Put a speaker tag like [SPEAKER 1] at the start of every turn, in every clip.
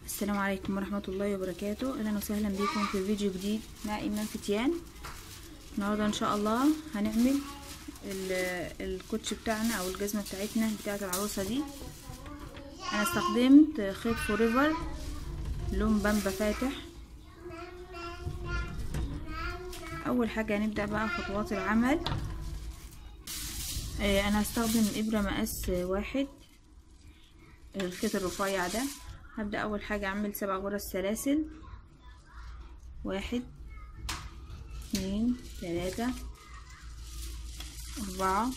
[SPEAKER 1] السلام عليكم ورحمة الله وبركاته. اهلا وسهلا بكم في فيديو جديد مع ايمان فتيان. النهارده ان شاء الله هنعمل الكوتش بتاعنا او الجزمة بتاعتنا بتاعت العروسة دي. انا استخدمت خيط فوريفر لون بامبا فاتح. اول حاجة هنبدأ بقى خطوات العمل. انا هستخدم ابرة مقاس 1، الخيط الرفيع ده. هبدأ أول حاجة أعمل 7 غرز سلاسل، 1 2 3 4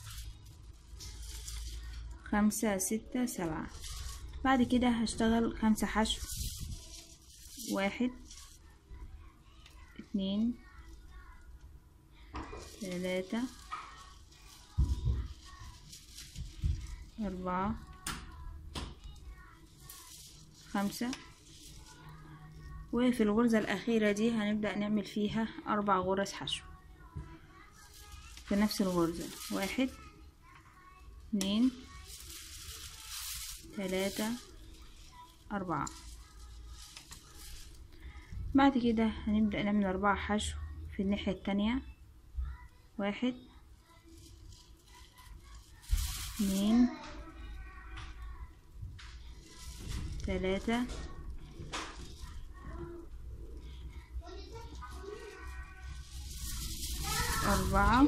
[SPEAKER 1] 5 6 7. بعد كده هشتغل 5 حشو، 1 2 3 4 5. وفي الغرزة الأخيرة دي هنبدأ نعمل فيها 4 غرز حشو في نفس الغرزة، 1 2 3 4. بعد كده هنبدأ نعمل 4 حشو في الناحية التانية، 1 2 3 4.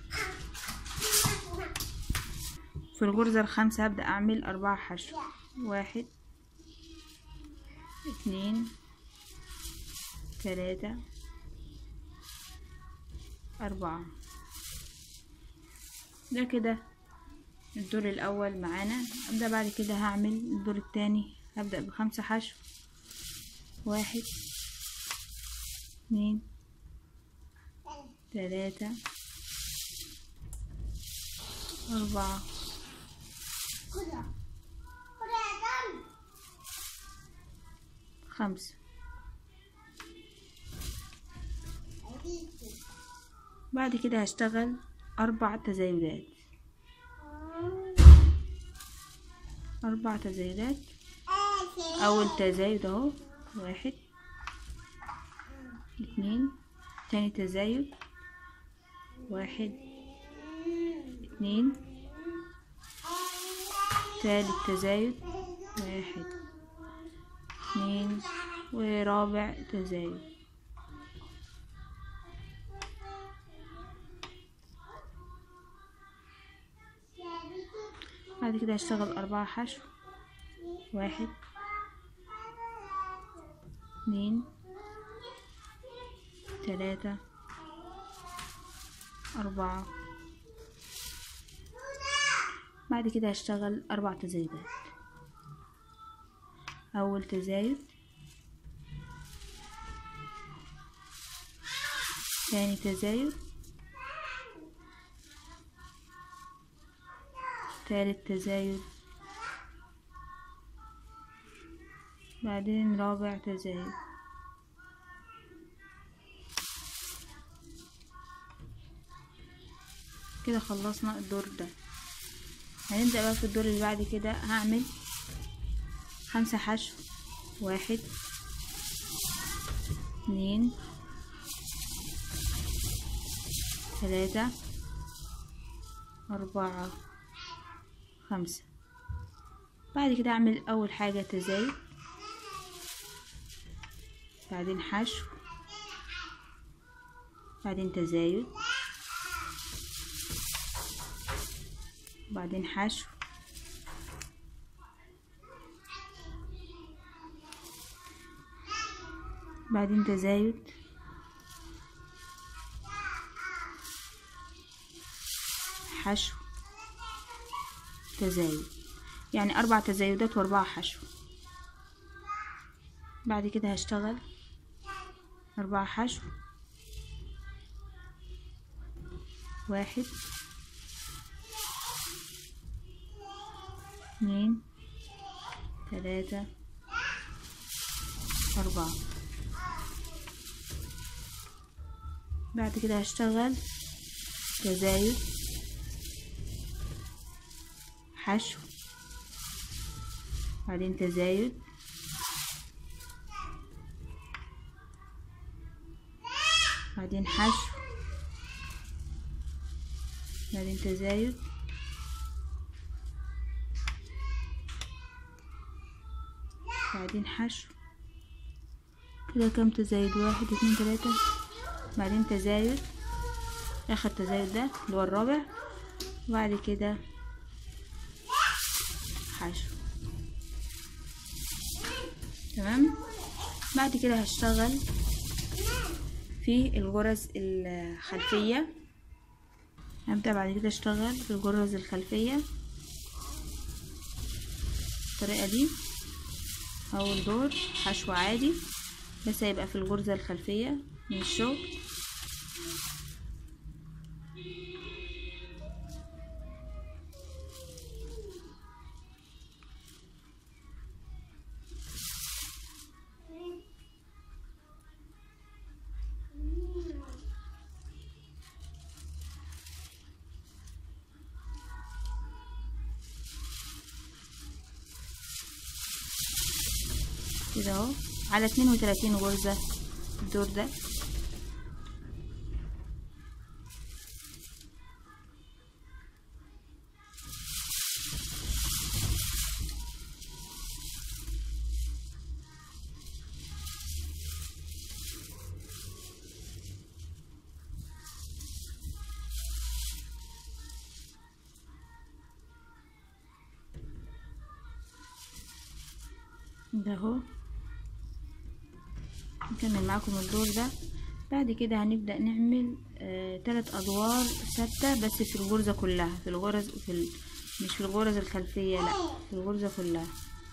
[SPEAKER 1] في الغرزة الخامسة هبدأ أعمل 4 حشو، 1 2 3 4. ده كده الدور الأول معانا. أبدأ بعد كده هعمل الدور التاني. هبدأ ب5 حشو، 1 2 3 4 5. بعد كده هشتغل 4 تزايدات، 4 تزايدات. أول تزايد اهو، 1 2. تاني تزايد 1 2. تالت تزايد 1 2. ورابع تزايد. بعد كده هشتغل 4 حشو، 1 2 3 4. بعد كده هشتغل 4 تزايدات. أول تزايد، ثاني تزايد، ثالث تزايد، بعدين رابع تزايد. كده خلصنا الدور ده. هنبدأ بقى في الدور اللي بعد كده. هعمل 5 حشو، 1 2 3 4 5. بعد كده اعمل اول حاجة تزايد، بعدين حشو، بعدين تزايد، بعدين حشو، بعدين تزايد، حشو، تزايد. يعني 4 تزايدات و4 حشو. بعد كده هشتغل 4 حشو، 1 2 3 4. بعد كده هشتغل تزايد، حشو، بعدين تزايد، بعدين حشو، بعدين تزايد، بعدين حشو. كده كام تزايد؟ 1 2 3. بعدين تزايد، اخر تزايد ده اللي هو الرابع، وبعد كده حشو. تمام. بعد كده هشتغل في الغرز الخلفية. هبدأ بعد كده اشتغل في الغرز الخلفية بالطريقة دي. اول دور حشو عادي، بس هيبقى في الغرزة الخلفية من الشغل. كده اهو على 32 غرزة الدور ده. ده اهو نكمل معاكم الدور ده. بعد كده هنبدأ نعمل 3 ادوار ثابتة بس في الغرزة كلها، في الغرز مش في الغرز الخلفية، لا في الغرزة كلها.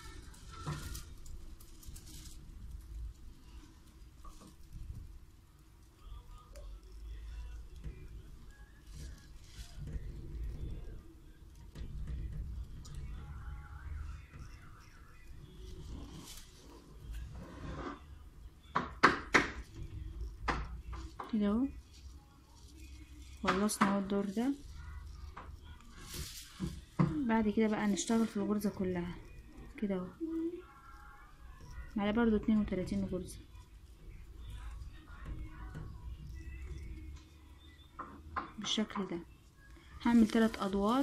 [SPEAKER 1] كده اهو خلصنا اهو الدور ده. بعد كده بقى نشتغل في الغرزة كلها كده اهو على برضو 32 غرزة. بالشكل ده هعمل 3 ادوار.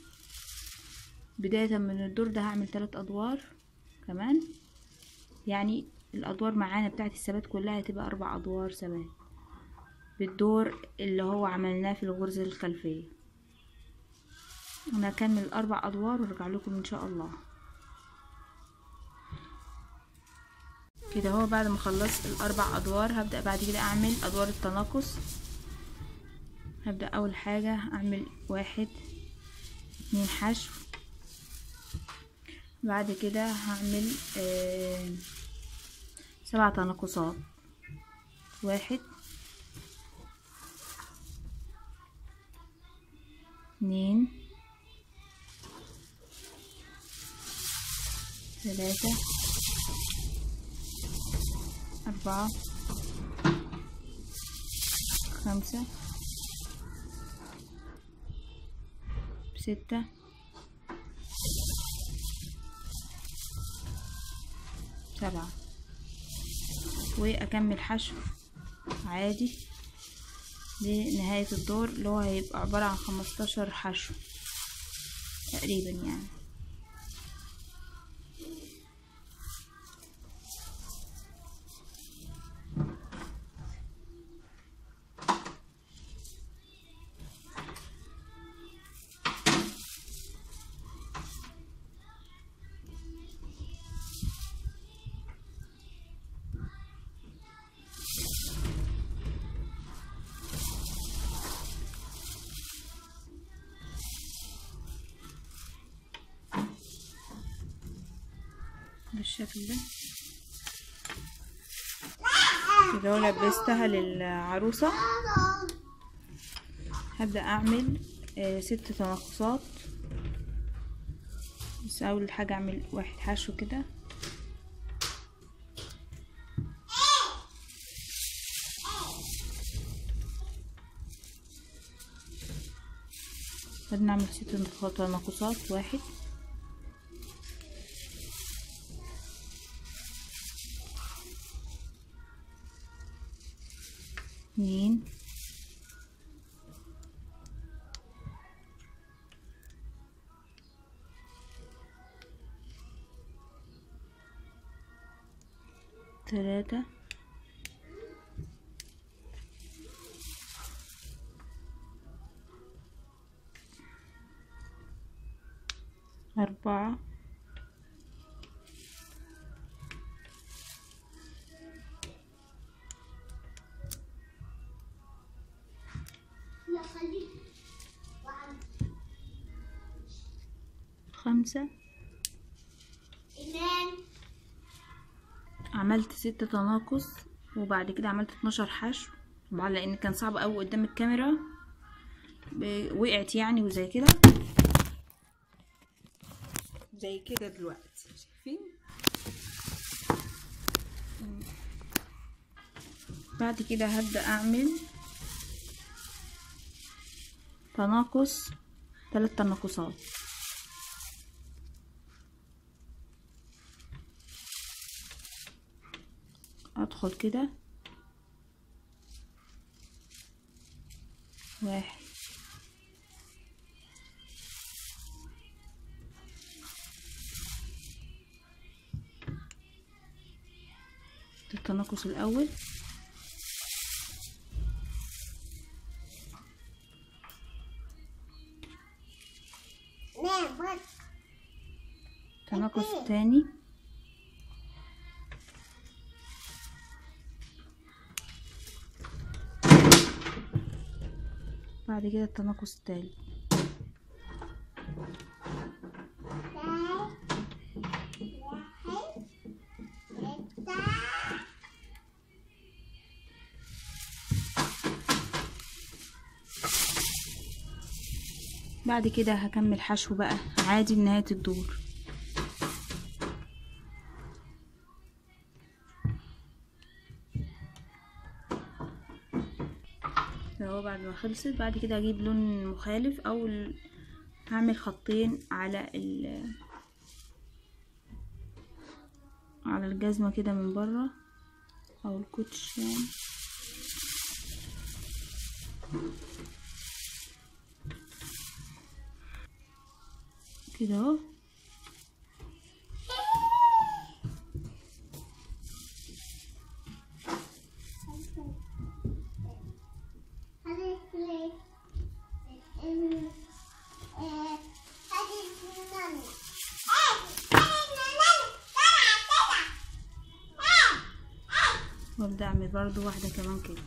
[SPEAKER 1] بداية من الدور ده هعمل 3 ادوار كمان، يعني الادوار معانا بتاعت الثبات كلها هتبقى 4 ادوار ثبات بالدور اللي هو عملناه في الغرزة الخلفية. انا هكمل 4 ادوار وارجع لكم ان شاء الله. كده هو بعد ما خلصت ال4 ادوار هبدأ بعد كده اعمل ادوار التناقص. هبدأ اول حاجة اعمل 1 2 حشو. بعد كده هعمل 7 تناقصات. 1 2 3 4 5 6 7 واكمل حشو عادي لنهاية الدور اللي هو هيبقى عبارة عن 15 حشو تقريبا يعني. بالشكل ده كده لبستها للعروسة. هبدأ اعمل 6 تناقصات. بس اول حاجة اعمل 1 حشو كده، بعدين نعمل 6 تناقصات. 1 2 2 3 4 5. عملت 6 تناقص، وبعد كده عملت 12 حشو طبعا لان كان صعب قوي قدام الكاميرا، وقعت يعني وزي كده زي كده دلوقتي شايفين. بعد كده هبدأ اعمل تناقص 3 تناقصات. ادخل كده 1 التناقص الاول، التناقص الثاني، بعد كده التناقص الثالث. بعد كده هكمل حشو بقى عادي لنهاية الدور. اهو بعد ما خلصت، بعد كده هجيب لون مخالف او هعمل خطين على الجزمة كده من بره او الكوتش يعني كده اهو. وابدأ اعمل برضو واحدة كمان كده.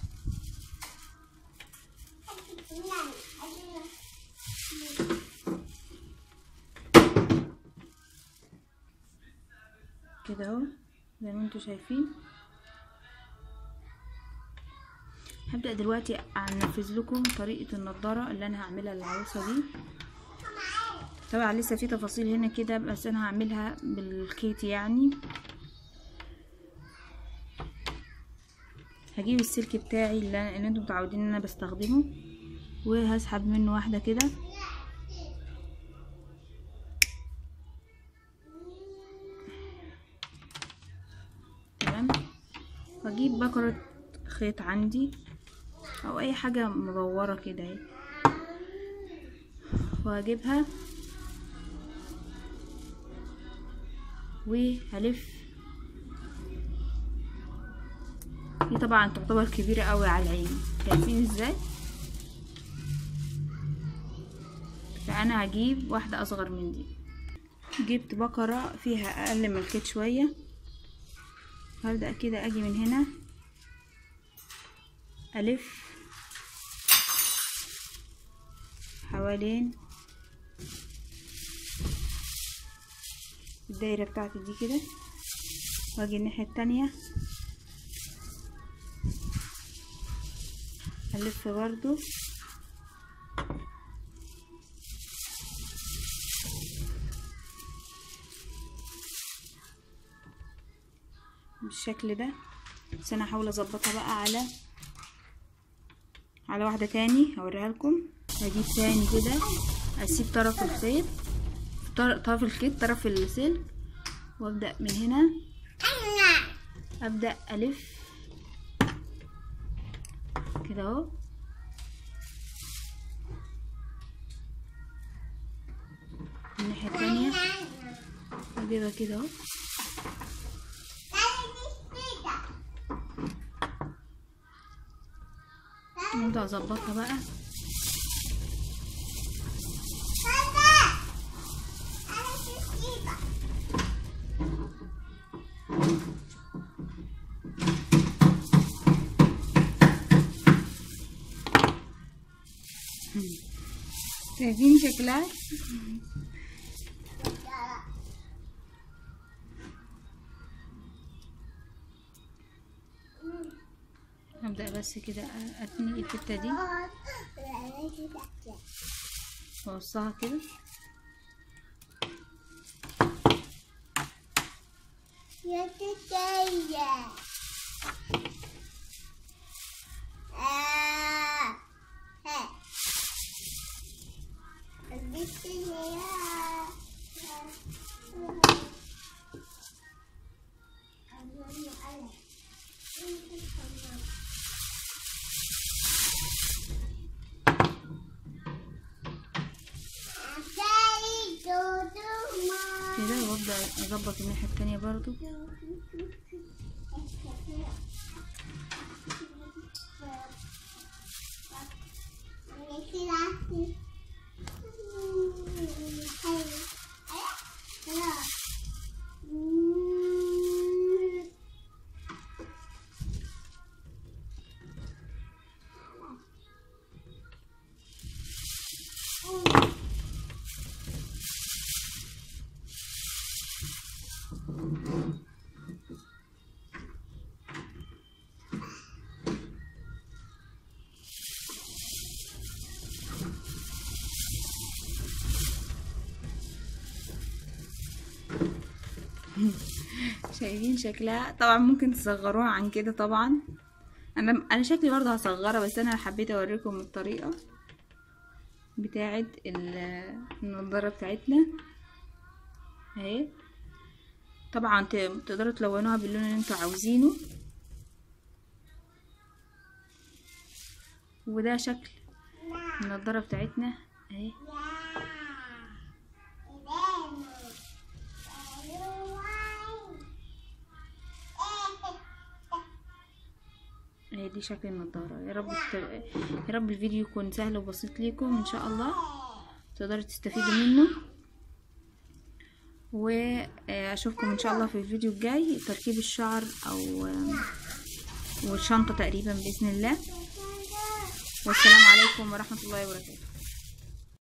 [SPEAKER 1] كده اهو زي ما انتوا شايفين. هبدأ دلوقتي انفذ لكم طريقة النضارة اللي انا هعملها للعروسة دي. طبعا لسه في تفاصيل هنا كده بس انا هعملها بالخيط يعني. هجيب السلك بتاعي اللي انتم متعودين ان انا بستخدمه، وهسحب منه واحدة كده تمام، واجيب بكرة خيط عندي او اي حاجة مدورة كده اهي، وهجيبها وهلف. دي طبعا تعتبر كبيرة قوي على العين، شايفين ازاي؟ فانا هجيب واحدة اصغر من دي. جبت بكرة فيها اقل من الخيط شوية، هبدأ كده اجي من هنا الف حوالين الدايرة بتاعتي دي كده، واجي الناحية التانية الف برضو بالشكل ده. بس انا هحاول اظبطها بقى على واحدة تاني هوريها لكم. هجيب تاني كده اسيب طرف الخيط طرف السلك، وابدأ من هنا ابدأ الف كده اهو. الناحية التانية اجيبها كده اهو. ابدا اظبطها بقى. شايفين شكلها؟ هبدأ بس كده اتني الحتة دي واوصها كده. كده وابدأ اظبط الناحية التانية برضو. شايفين شكلها؟ طبعا ممكن تصغروها عن كده. طبعا انا شكلي برضه هصغرها، بس انا حبيت اوريكم الطريقه بتاعه النضاره بتاعتنا اهي. طبعا تقدروا تلونوها باللون اللي انتوا عاوزينه. وده شكل النضاره بتاعتنا اهي. دي شكل النضاره. يا رب الفيديو يكون سهل وبسيط ليكم ان شاء الله، تقدروا تستفيدوا منه. واشوفكم ان شاء الله في الفيديو الجاي تركيب الشعر او والشنطه تقريبا باذن الله. والسلام عليكم ورحمه الله وبركاته.